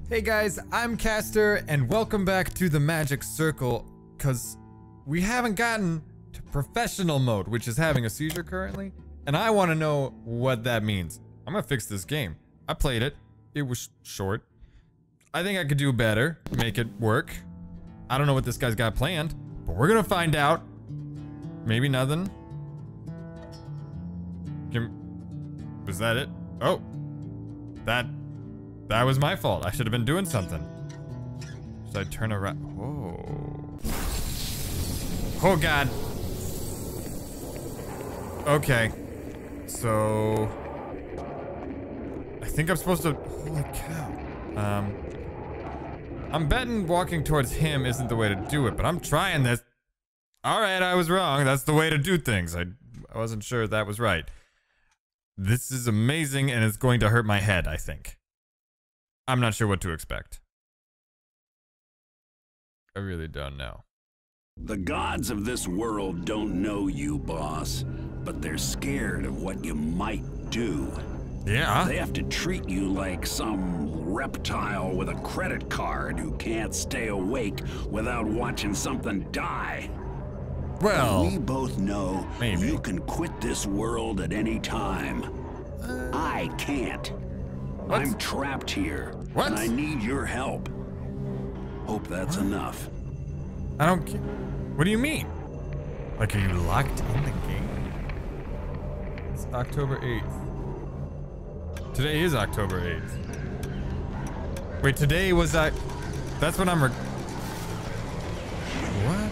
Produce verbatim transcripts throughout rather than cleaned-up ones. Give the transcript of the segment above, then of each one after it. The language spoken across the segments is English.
Hey guys, I'm Castor, and welcome back to the Magic Circle, because we haven't gotten to professional mode, which is having a seizure currently, and I want to know what that means. I'm gonna fix this game. I played it. It was short. I think I could do better, make it work. I don't know what this guy's got planned, but we're gonna find out. Maybe nothing. Can, was that it? Oh, that that was my fault. I should have been doing something. Should I turn around? Oh, oh God. Okay, so I think I'm supposed to. Holy cow. Um, I'm betting walking towards him isn't the way to do it, but I'm trying this. All right, I was wrong. That's the way to do things. I, I wasn't sure that was right. This is amazing, and it's going to hurt my head, I think. I'm not sure what to expect. I really don't know. The gods of this world don't know you, boss, but they're scared of what you might do. Yeah? They have to treat you like some reptile with a credit card who can't stay awake without watching something die. Well, we both know maybe. You can quit this world at any time. Uh, I can't. what? I'm trapped here, What? and I need your help. Hope that's What? enough. I don't get. What do you mean? Like, are you locked in the game? It's October eighth. Today is October eighth. Wait, today was that? That's when I'm. Re what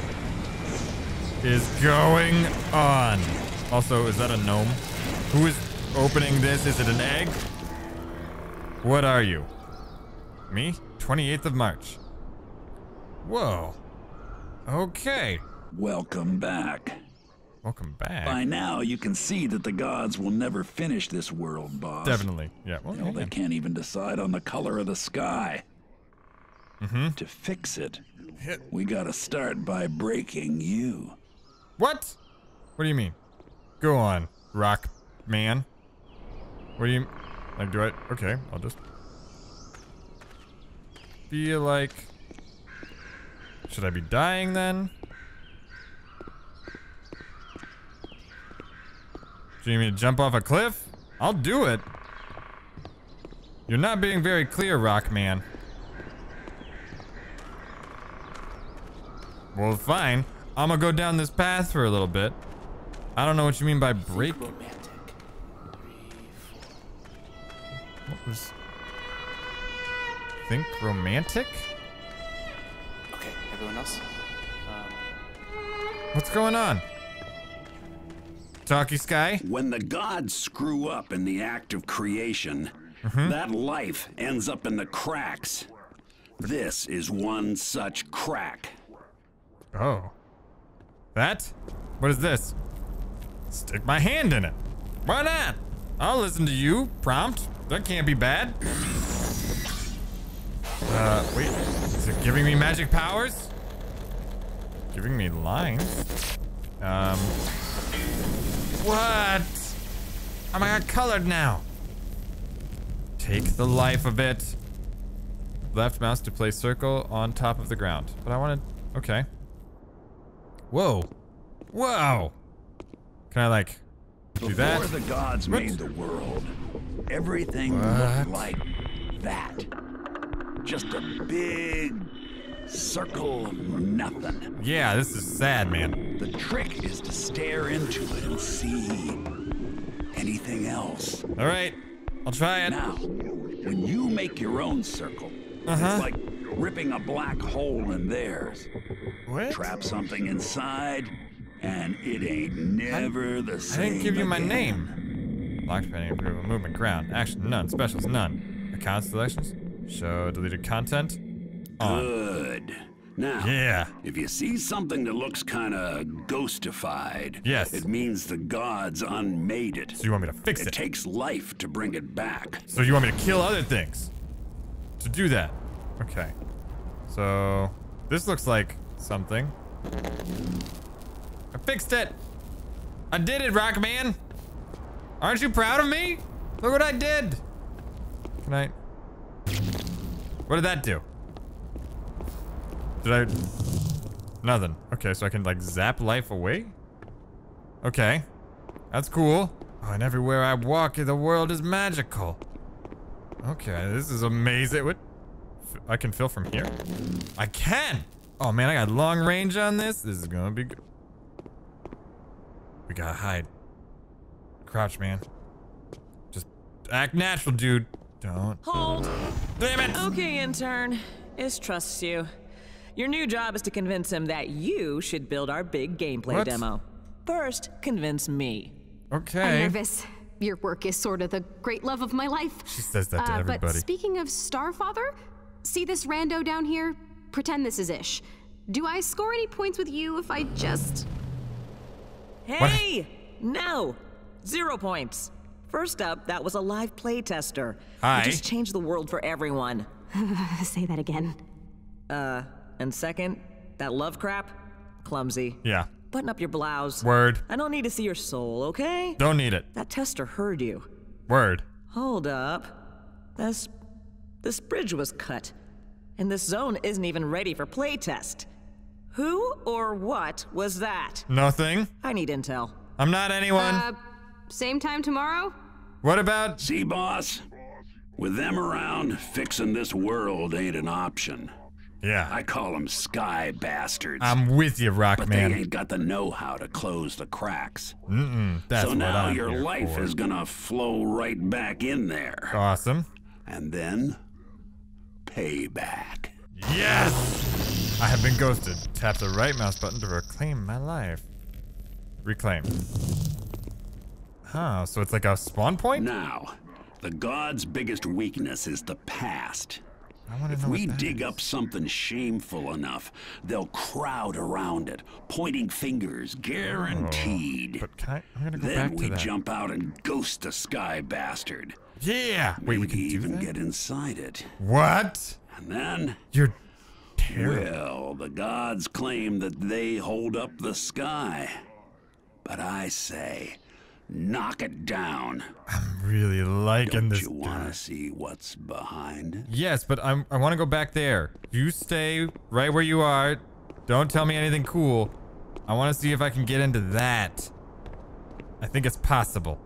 is going on? Also, is that a gnome? Who is opening this? Is it an egg? What are you? Me? twenty-eighth of March. Whoa. Okay. Welcome back. Welcome back. By now, you can see that the gods will never finish this world, boss. Definitely. Yeah. Well, You know, they yeah. can't even decide on the color of the sky. Mm-hmm. To fix it, we gotta start by breaking you. What? What do you mean? Go on, rock man. What do you like? Do I? Okay, I'll just feel like. Should I be dying then? Do you need me to jump off a cliff? I'll do it. You're not being very clear, rock man. Well, fine. I'm gonna go down this path for a little bit. I don't know what you mean by break. What was? Think romantic? Okay, everyone else? Um, What's going on? Talkie Sky? When the gods screw up in the act of creation, Mm-hmm. that life ends up in the cracks. This is one such crack. Oh. That? What is this? Stick my hand in it. Why not? I'll listen to you. Prompt. That can't be bad. Uh, wait. Is it giving me magic powers? Giving me lines? Um. What? Oh my god, colored now. Take the life of it. Left mouse to place circle on top of the ground. But I wanted. Okay. Whoa. Whoa. Can I, like, do that? Before the gods What? made the world, everything What? looked like that. Just a big circle of nothing. Yeah, this is sad, man. The trick is to stare into it and see anything else. All right. I'll try it. Now, when you make your own circle, Uh-huh. it's like ripping a black hole in theirs. What? Trap something inside, and it ain't never the I same. didn't give you my again. name. Lock pending approval. Movement. Ground. Action. None. Specials. None. Account selections. Show deleted content. On. Good. Now, Yeah. if you see something that looks kind of ghostified, Yes. it means the gods unmade it. So you want me to fix It it? takes life to bring it back. So you want me to kill other things to do that? Okay. So this looks like something. I fixed it. I did it, Rockman. Aren't you proud of me? Look what I did. Can I? What did that do? Did I... Nothing. Okay, so I can, like, zap life away? Okay. That's cool. Oh, and everywhere I walk, the world is magical. Okay, this is amazing. What? I can fill from here? I can! Oh, man, I got long range on this. This is gonna be good. We gotta hide. Crouch, man. Just act natural, dude. Don't. Hold. Damn it! Okay, intern. Is trusts you. Your new job is to convince him that you should build our big gameplay What? demo. First, convince me. Okay. I'm nervous. Your work is sort of the great love of my life. She says that to uh, everybody. But speaking of Starfather, see this rando down here? Pretend this is Ish. Do I score any points with you if I just... Hey! No! Zero points. First up, that was a live play tester. Hi. You just changed the world for everyone. Say that again. Uh, and second, that love crap? Clumsy. Yeah. Button up your blouse. Word. I don't need to see your soul, okay? Don't need it. That tester heard you. Word. Hold up. This... this bridge was cut. And this zone isn't even ready for playtest. Who or what was that? Nothing. I need intel. I'm not anyone. Uh, same time tomorrow? What about... See, boss? With them around, fixing this world ain't an option. Yeah. I call them sky bastards. I'm with you, Rock but Man. they ain't got the know-how to close the cracks. Mm-mm. That's so what now I'm your here life for. is gonna flow right back in there. Awesome. And then, payback. Yes! I have been ghosted. Tap the right mouse button to reclaim my life. Reclaim. Oh, so it's like a spawn point? Now, the gods' biggest weakness is the past. I want to If know we what that dig is. up something shameful enough, they'll crowd around it, pointing fingers, guaranteed. Oh, but can I, I'm gonna go Then back to we that. jump out and ghost the sky bastard. Yeah! Wait, we Maybe can do even that? get inside it. What? And then, You're terrible. well, the gods claim that they hold up the sky. But I say, knock it down. I'm really liking Don't this you want guy. to see what's behind it? Yes, but I'm, I want to go back there. You stay right where you are. Don't tell me anything cool. I want to see if I can get into that. I think it's possible.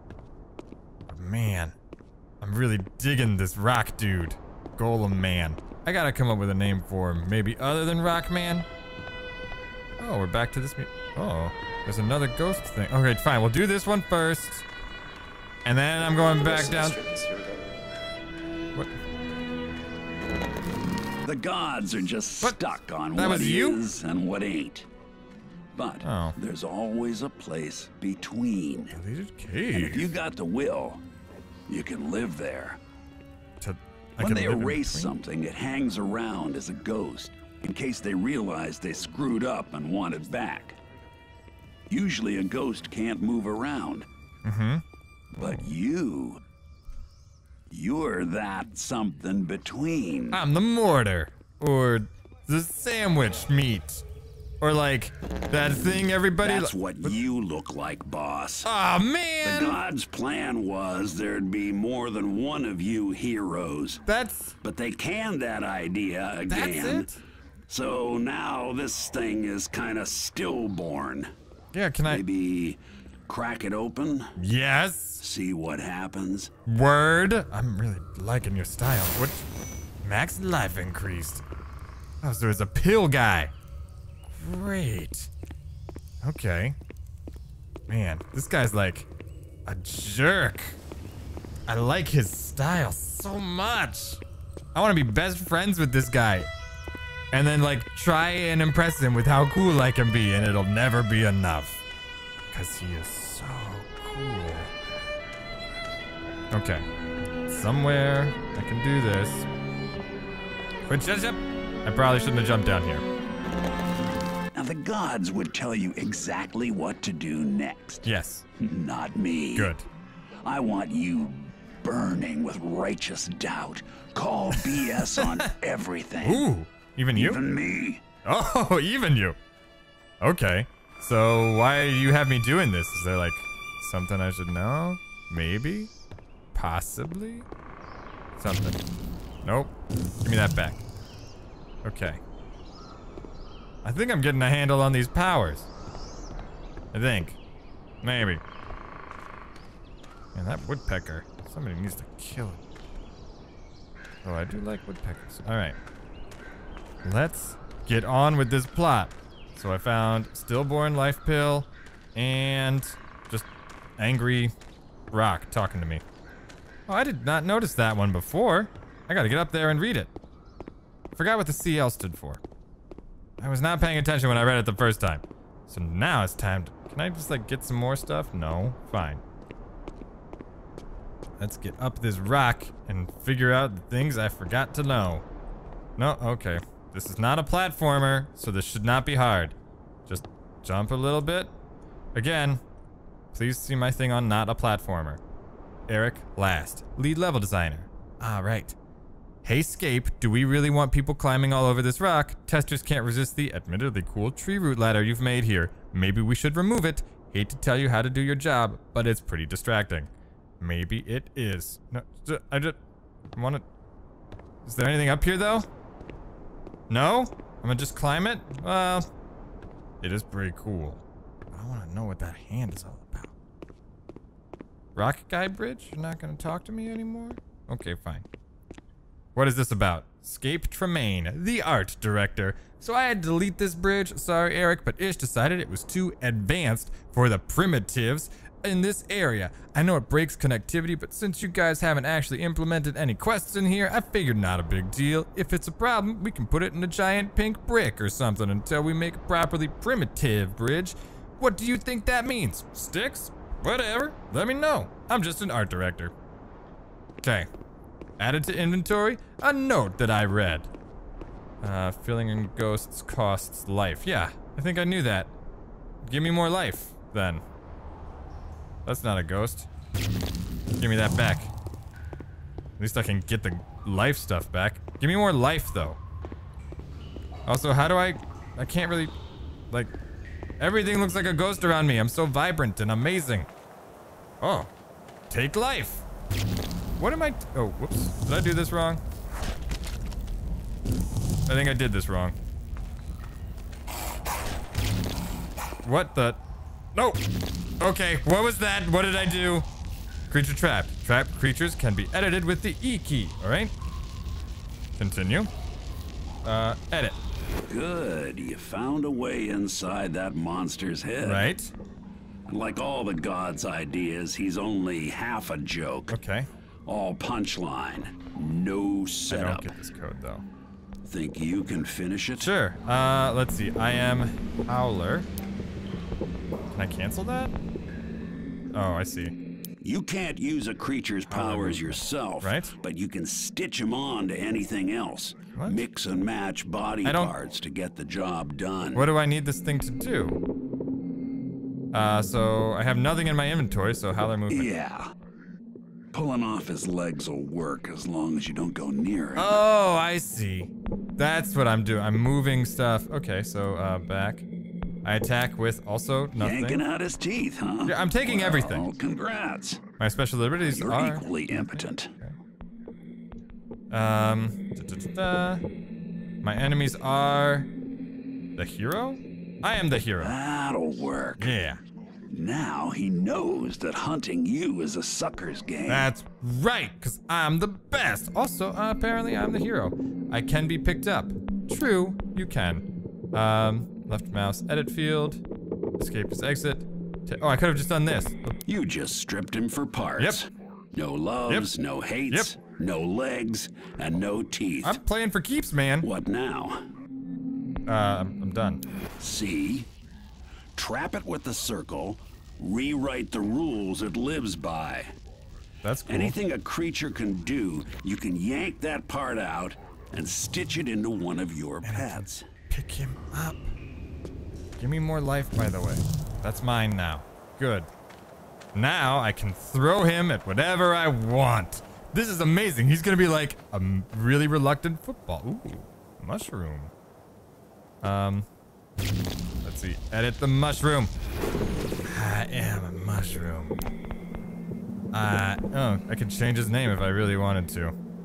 Man, I'm really digging this rock dude. Golem Man. I gotta come up with a name for him. Maybe other than Rock Man? Oh, we're back to this. Oh, there's another ghost thing. Okay, fine. We'll do this one first. And then I'm going back down. What? The gods are just What? stuck on That what was you? is and what ain't. But Oh. there's always a place between. Deleted And if cave. you got the will, you can live there. To, I When can they live in erase between? something, it hangs around as a ghost in case they realize they screwed up and want it back. Usually a ghost can't move around. Mm-hmm. But you, you're that something between. I'm the mortar. Or the sandwich meat. Or like that thing everybody. That's li- what you look like, boss. Aw, The man. gods' plan was there'd be more than one of you heroes. That's But they canned that idea that's again. it. So now this thing is kind of stillborn. Yeah, can I? Maybe crack it open, Yes. see what happens. Word. I'm really liking your style. What? Max life increased. Oh, so it's a pill guy. Great. Okay. Man, this guy's like a jerk. I like his style so much. I want to be best friends with this guy. And then like try and impress him with how cool I can be, and it'll never be enough. Because he is so cool. Okay. Somewhere I can do this. Wait, jump, jump. I probably shouldn't have jumped down here. Now the gods would tell you exactly what to do next. Yes. Not me. Good. I want you burning with righteous doubt. Call B S on everything. Ooh. Even you? Even me. Oh, even you. Okay. So why do you have me doing this? Is there like something I should know? Maybe? Possibly? Something. Nope. Give me that back. Okay. I think I'm getting a handle on these powers. I think. Maybe. Man, that woodpecker. Somebody needs to kill it. Oh, I do like woodpeckers. Alright. Let's get on with this plot. So I found stillborn life pill and just angry rock talking to me. Oh, I did not notice that one before. I gotta get up there and read it. Forgot what the C L stood for. I was not paying attention when I read it the first time. So now it's time to... Can I just like get some more stuff? No? Fine. Let's get up this rock and figure out the things I forgot to know. No, okay. This is not a platformer, so this should not be hard. Just jump a little bit. Again, please see my thing on not a platformer. Eric Last, lead level designer. Ah, right. Hey Scape, do we really want people climbing all over this rock? Testers can't resist the admittedly cool tree root ladder you've made here. Maybe we should remove it. Hate to tell you how to do your job, but it's pretty distracting. Maybe it is. No, I just want to... Is there anything up here though? No? I'm gonna just climb it? Well, it is pretty cool. I want to know what that hand is all about. Rocket Guy Bridge? You're not gonna talk to me anymore? Okay, fine. What is this about? Scape Tremaine, the art director. So I had to delete this bridge. Sorry, Eric, but Ish decided it was too advanced for the primitives in this area. I know it breaks connectivity, but since you guys haven't actually implemented any quests in here, I figured not a big deal. If it's a problem, we can put it in a giant pink brick or something until we make a properly primitive bridge. What do you think that means? Sticks? Whatever. Let me know. I'm just an art director. Okay. Added to inventory, a note that I read. Uh, filling in ghosts costs life. Yeah, I think I knew that. Give me more life, then. That's not a ghost. Give me that back. At least I can get the life stuff back. Give me more life, though. Also, how do I... I can't really... Like... Everything looks like a ghost around me. I'm so vibrant and amazing. Oh. Take life. What am I... T oh, whoops. Did I do this wrong? I think I did this wrong. What the... No! Okay, what was that? What did I do? Creature trapped. Trapped creatures can be edited with the E key, alright? Continue. Uh, edit. Good, you found a way inside that monster's head. Right. Like all the god's ideas, he's only half a joke. Okay. All punchline, no I setup. don't get this code, though. Think you can finish it? Sure. Uh, let's see. I am Howler. Can I cancel that? Oh, I see. You can't use a creature's powers yourself, right? But you can stitch them on to anything else. What? Mix and match body I don't- parts to get the job done. What do I need this thing to do? Uh, so I have nothing in my inventory, so Howler movement. Yeah. Pulling off his legs will work as long as you don't go near him. Oh, I see. That's what I'm doing. I'm moving stuff. Okay, so uh, back. I attack with also nothing. Yanking out his teeth, huh? Yeah, I'm taking well, everything. Congrats. My special abilities You're are... equally impotent. Um, da, da, da, da. My enemies are... The hero? I am the hero. That'll work. Yeah. Now he knows that hunting you is a sucker's game. That's right, because I'm the best. Also, uh, apparently I'm the hero. I can be picked up. True, you can. Um, left mouse, edit field. Escape is exit. Ta oh, I could have just done this. You just stripped him for parts. Yep. No loves, Yep. no hates, Yep. no legs, and no teeth. I'm playing for keeps, man. What now? Uh, I'm, I'm done. See? Trap it with the circle, rewrite the rules it lives by. That's cool. Anything a creature can do, you can yank that part out and stitch it into one of your pets. Pick him up. Give me more life, by the way. That's mine now. Good. Now I can throw him at whatever I want. This is amazing. He's gonna be like a m- really reluctant football. Ooh, mushroom. Um, let's see. Edit the mushroom. I am a mushroom. Uh, oh, I could change his name if I really wanted to.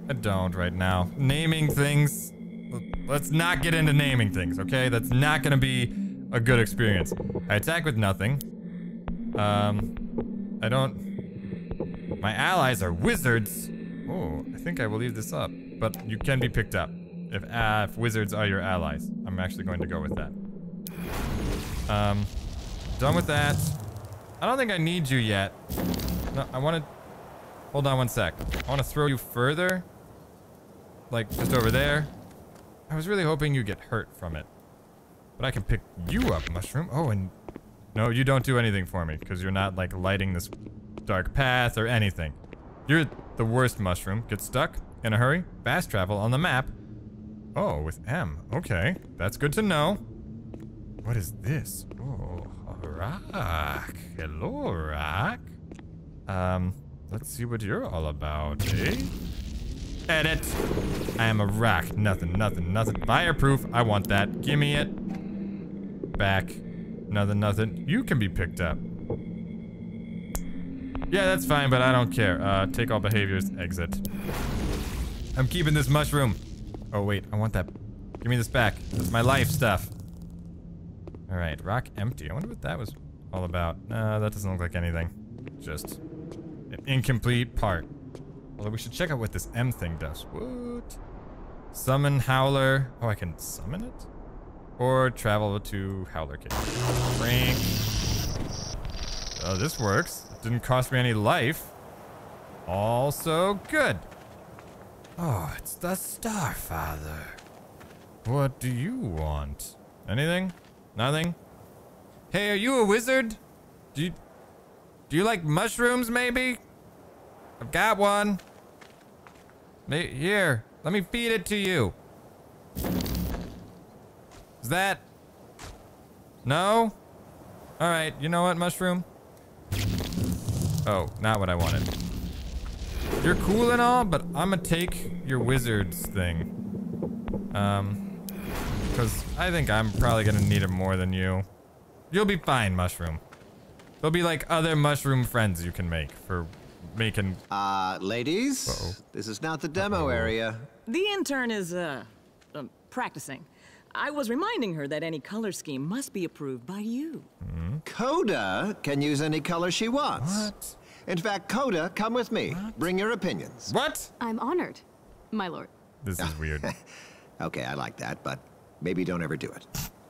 I don't right now. Naming things. Let's not get into naming things, okay? That's not gonna be a good experience. I attack with nothing. Um, I don't... My allies are wizards. Oh, I think I will leave this up. But you can be picked up if, uh, if wizards are your allies. I'm actually going to go with that. Um, done with that. I don't think I need you yet. No, I want to... Hold on one sec. I want to throw you further. Like, just over there. I was really hoping you get hurt from it. But I can pick you up, mushroom. Oh, and... No, you don't do anything for me, because you're not, like, lighting this dark path or anything. You're the worst mushroom. Get stuck in a hurry. Fast travel on the map. Oh, with M. Okay, that's good to know. What is this? Oh, a rock. Hello, rock. Um, let's see what you're all about, eh? Edit. I am a rock. Nothing, nothing, nothing. Fireproof. I want that. Give me it. Back. Nothing, nothing. You can be picked up. Yeah, that's fine, but I don't care. Uh, take all behaviors. Exit. I'm keeping this mushroom. Oh, wait. I want that. Give me this back. That's my life stuff. All right. Rock empty. I wonder what that was all about. Uh, that doesn't look like anything. Just an incomplete part. Although we should check out what this M thing does. What? Summon Howler. Oh, I can summon it? Or travel to Howler Cave. Frank. Oh, this works. It didn't cost me any life. Also good. Oh, it's the Starfather. What do you want? Anything? Nothing? Hey, are you a wizard? Do you... Do you like mushrooms, maybe? I've got one. May here, let me feed it to you. Is that... No? Alright, you know what, mushroom? Oh, not what I wanted. You're cool and all, but I'm gonna take your wizard's thing. Um, because I think I'm probably gonna need it more than you. You'll be fine, mushroom. There'll be like other mushroom friends you can make for making... Uh, ladies, Uh-oh. this is not the demo area. The intern is, uh, uh, practicing. I was reminding her that any color scheme must be approved by you. Mm-hmm. Coda can use any color she wants. What? In fact, Coda, come with me. What? Bring your opinions. What? I'm honored, my lord. This is weird. Okay, I like that, but maybe don't ever do it.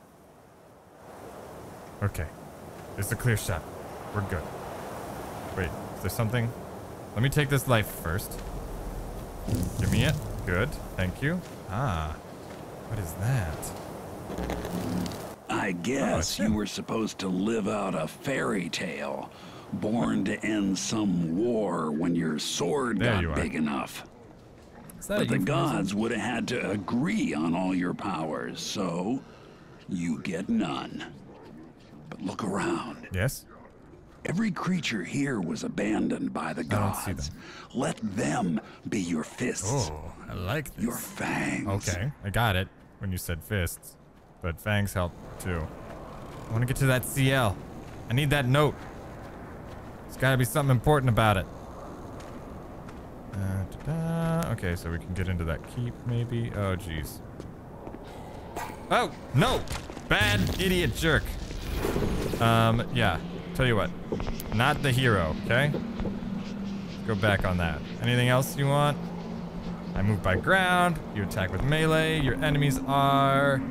Okay. It's a clear shot. We're good. Wait, is there something? Let me take this life first. Give me it. Good. Thank you. Ah. What is that? I guess Oh, you were supposed to live out a fairy tale, born to end some war when your sword There got you are. big enough. Is that But a the euphemism? gods would have had to agree on all your powers, so you get none. But look around. Yes? Every creature here was abandoned by the don't see gods. them. Let them be your fists, Oh, I like this. your fangs. Okay, I got it when you said fists. But fangs help too. I want to get to that C L. I need that note. There's got to be something important about it. Uh, da-da. Okay, so we can get into that keep maybe. Oh, jeez. Oh, no! Bad idiot jerk. Um, yeah. Tell you what. Not the hero, okay? Go back on that. Anything else you want? I move by ground. You attack with melee. Your enemies are...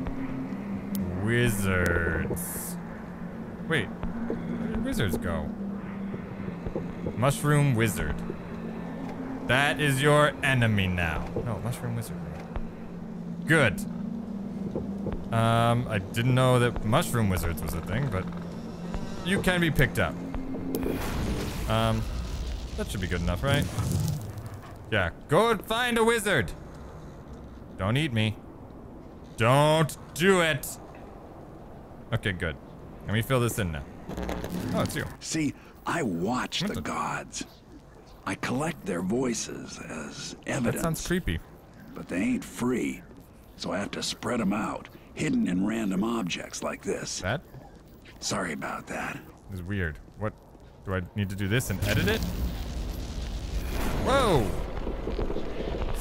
wizards. Wait. Where did wizards go? Mushroom wizard. That is your enemy now. No, mushroom wizard. Good. Um, I didn't know that mushroom wizards was a thing, but you can be picked up. Um, that should be good enough, right? Yeah, go and find a wizard. Don't eat me. Don't do it. Okay, good. Let me fill this in now. Oh, it's you. See, I watch What the the- gods. I collect their voices as evidence. That sounds creepy. But they ain't free, so I have to spread them out, hidden in random objects like this. That Sorry about that. is weird. What? Do I need to do this and edit it? Whoa!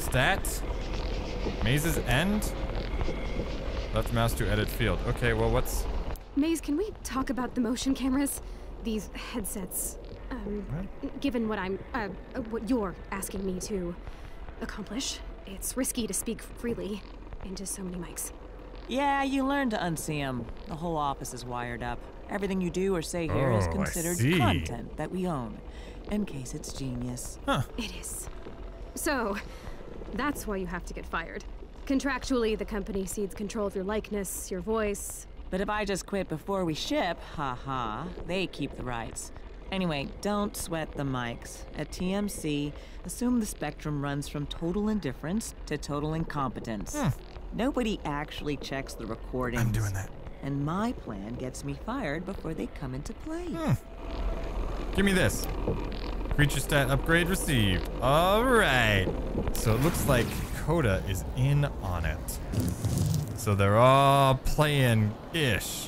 Stat. Maze's end. Left mouse to edit field. Okay, well, what's... Maze, can we talk about the motion cameras? These headsets. Um, What? given what I'm, uh, uh, what you're asking me to accomplish, it's risky to speak freely into so many mics. Yeah, you learn to unsee them. The whole office is wired up. Everything you do or say here is Oh, I considered see. content that we own. In case it's genius. Huh. It is. So, that's why you have to get fired. Contractually, the company cedes control of your likeness, your voice. But if I just quit before we ship, haha, they keep the rights. Anyway, don't sweat the mics. At T M C, assume the spectrum runs from total indifference to total incompetence. Hmm. Nobody actually checks the recordings. I'm doing that. And my plan gets me fired before they come into play. Hmm. Give me this. Creature stat upgrade received. All right. So it looks like Coda is in on it. So they're all playing-ish.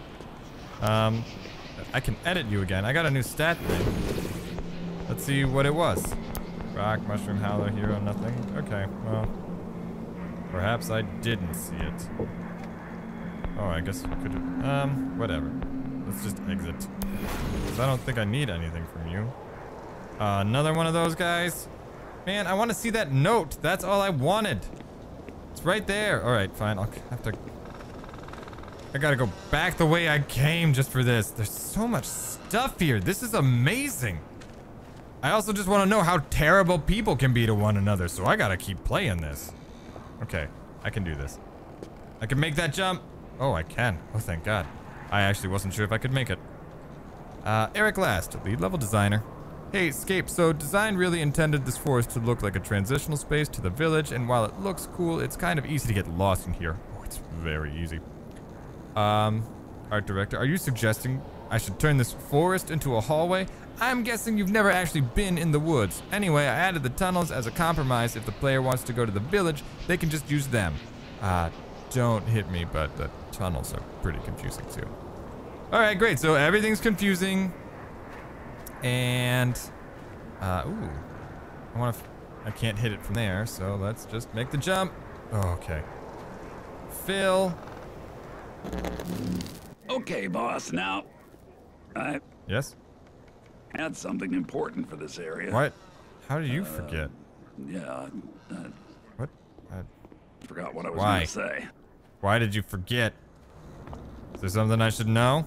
Um, I can edit you again. I got a new stat thing. Let's see what it was. Rock, mushroom, howler, hero, nothing. Okay, well. Perhaps I didn't see it. Oh, I guess you could have, um, whatever. Let's just exit. Because I don't think I need anything from you. Uh, another one of those guys? Man, I want to see that note. That's all I wanted. It's right there. All right, fine. I'll have to... I gotta go back the way I came just for this. There's so much stuff here. This is amazing. I also just want to know how terrible people can be to one another, so I gotta keep playing this. Okay, I can do this. I can make that jump. Oh, I can. Oh, thank God. I actually wasn't sure if I could make it. Uh, Eric Last, lead level designer. Hey, Escape, so design really intended this forest to look like a transitional space to the village, and while it looks cool, it's kind of easy to get lost in here. Oh, it's very easy. Um, art director, are you suggesting I should turn this forest into a hallway? I'm guessing you've never actually been in the woods. Anyway, I added the tunnels as a compromise. If the player wants to go to the village, they can just use them. Uh, don't hit me, but the tunnels are pretty confusing too. All right, great. So everything's confusing. And, uh, ooh, I want to, I can't hit it from there. So let's just make the jump. Oh, okay. Phil. Okay, boss, now, I Yes? had something important for this area. What? How did you forget? Yeah, I What? Uh, forgot what I was Why? going to say. why did you forget? Is there something I should know?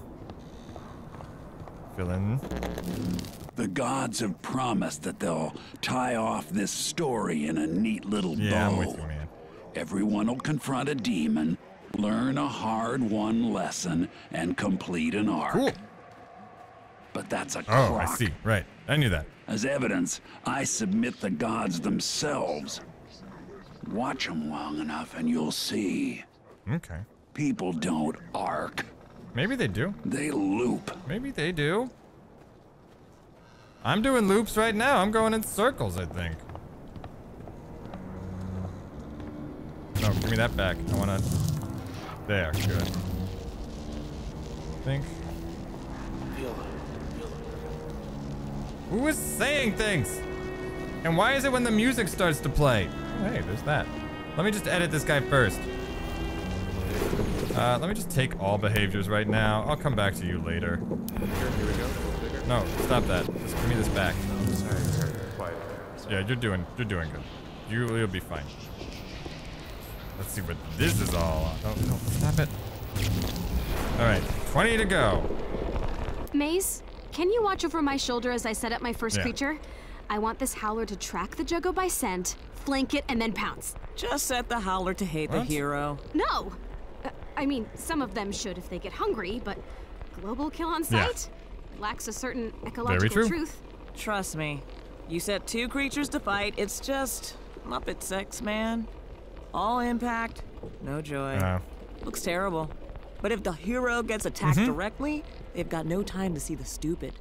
Fill in. The gods have promised that they'll tie off this story in a neat little Yeah, I'm bow. with you, man. Everyone will confront a demon, learn a hard-won lesson, and complete an arc. Cool. But that's a Oh, crock. I see. Right. I knew that. As evidence, I submit the gods themselves. Watch them long enough and you'll see. Okay. People don't arc. Maybe they do. They loop. Maybe they do. I'm doing loops right now. I'm going in circles, I think. No, give me that back. I want to... There, good. Think. Who is saying things? And why is it when the music starts to play? Oh, hey, there's that. Let me just edit this guy first. Uh, let me just take all behaviors right now. I'll come back to you later. Here we go. No, stop that. Just give me this back. Sorry, sorry, quiet. Yeah, you're doing, you're doing good. You, you'll be fine. Let's see what this is all on. Oh, no, stop it. All right, twenty to go. Maze, can you watch over my shoulder as I set up my first Yeah. creature? I want this howler to track the Juggo by scent, flank it, and then pounce. Just set the howler to hate the What? hero. No! Uh, I mean, some of them should if they get hungry, but global kill on Yeah. sight lacks a certain ecological true. truth. Trust me. You set two creatures to fight, it's just Muppet sex, man. All impact, no joy. Uh, Looks terrible. But if the hero gets attacked Mhm. directly, they've got no time to see the stupid.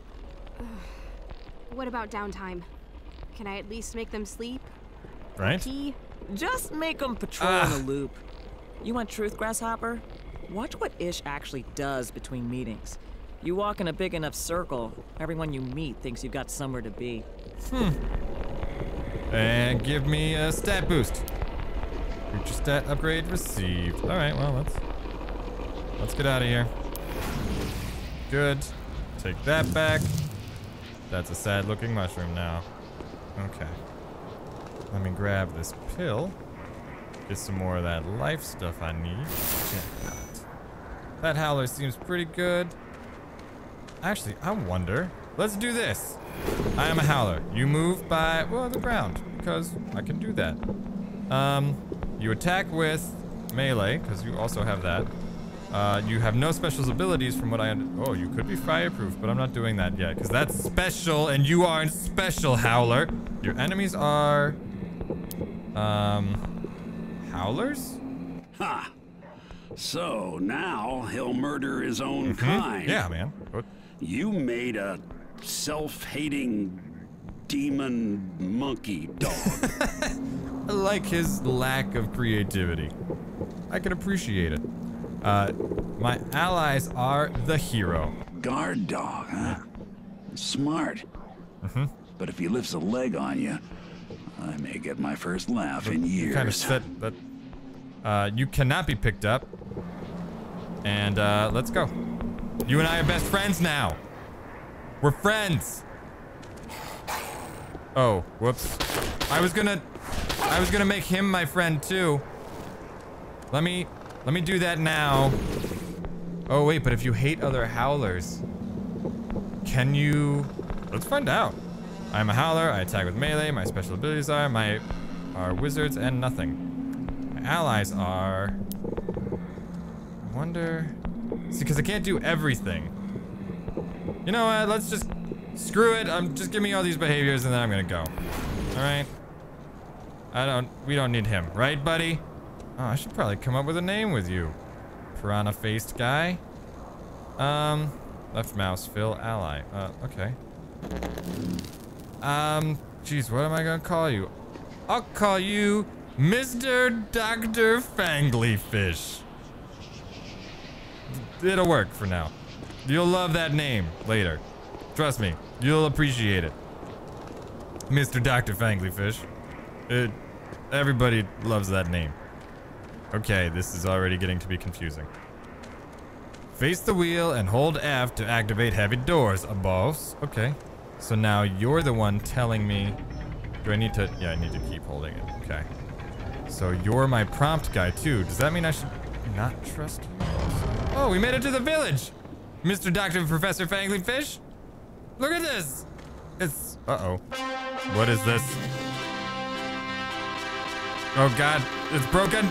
What about downtime? Can I at least make them sleep? right? Pee? Just make them patrol Ah. in a loop. You want truth, Grasshopper? Watch what Ish actually does between meetings. You walk in a big enough circle, everyone you meet thinks you've got somewhere to be. And give me a stat boost. Future stat upgrade received. All right, well, let's let's get out of here. Good. Take that back. That's a sad looking mushroom now. Okay. Let me grab this pill. Get some more of that life stuff I need. Jackpot. That howler seems pretty good. Actually, I wonder. Let's do this. I am a howler. You move by, well, the ground, because I can do that. Um, you attack with melee, because you also have that. Uh, you have no special abilities from what I under- Oh, you could be fireproof, but I'm not doing that yet, because that's special, and you aren't special, howler. Your enemies are... Um... Howlers? Ha! So now he'll murder his own Mm-hmm. kind. Yeah, man. What? You made a self-hating demon monkey dog. I like his lack of creativity. I can appreciate it. Uh, my allies are the hero. Guard dog, huh? Smart. Mm-hmm. But if he lifts a leg on you, I may get my first laugh in years. Kind of set that. Uh, you cannot be picked up. And uh, let's go. You and I are best friends now. We're friends. Oh, whoops. I was gonna, I was gonna make him my friend too. Let me, let me do that now. Oh wait, but if you hate other howlers, can you? Let's find out. I'm a howler. I attack with melee. My special abilities are my are wizards and nothing. My allies are. I wonder. See, because I can't do everything. You know what? Let's just screw it. Um, just give me all these behaviors and then I'm gonna go. All right. I don't. We don't need him, right, buddy? Oh, I should probably come up with a name with you, piranha-faced guy. Um, left mouse, fill, ally. Uh, okay. Um, geez, what am I gonna call you? I'll call you Mister Doctor Fanglyfish. It'll work for now. You'll love that name later. Trust me, you'll appreciate it. Mister Doctor Fanglyfish. It, everybody loves that name. Okay, this is already getting to be confusing. Face the wheel and hold F to activate heavy doors, a boss. Okay. So now you're the one telling me... Do I need to... Yeah, I need to keep holding it. Okay. So you're my prompt guy too. Does that mean I should not trust you? Oh, we made it to the village! Mister Doctor Professor Fanglyfish? Look at this! It's... Uh-oh. What is this? Oh god, it's broken?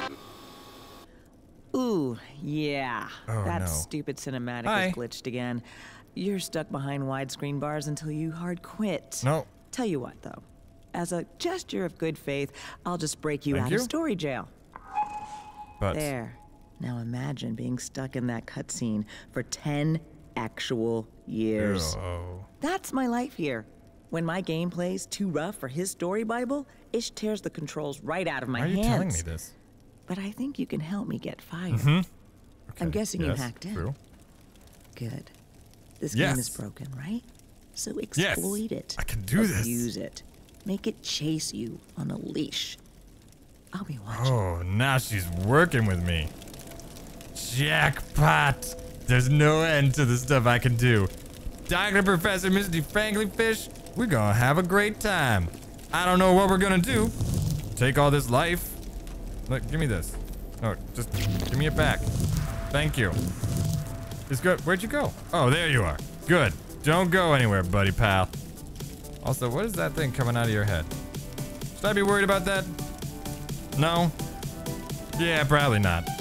Ooh, yeah. Oh, that no. stupid cinematic Hi. is glitched again. You're stuck behind widescreen bars until you hard quit. No. Tell you what, though. As a gesture of good faith, I'll just break you Thank out you. of story jail. But... There. Now imagine being stuck in that cutscene for ten actual years. Oh. That's my life here. When my game plays too rough for his story Bible, Ish tears the controls right out of my Why are you hands. telling me this? But I think you can help me get fired. Mm-hmm. Okay. I'm guessing you yes, hacked in. True. Good. This Yes. game is broken, right? So exploit it. I can do this. Use it. Make it chase you on a leash. I'll be watching. Oh, now she's working with me. Jackpot! There's no end to the stuff I can do. Doctor Professor Misty Fanglyfish, we're gonna have a great time. I don't know what we're gonna do. Take all this life. Look, give me this. No, just give me it back. Thank you. It's good. Where'd you go? Oh, there you are. Good. Don't go anywhere, buddy pal. Also, what is that thing coming out of your head? Should I be worried about that? No? Yeah, probably not.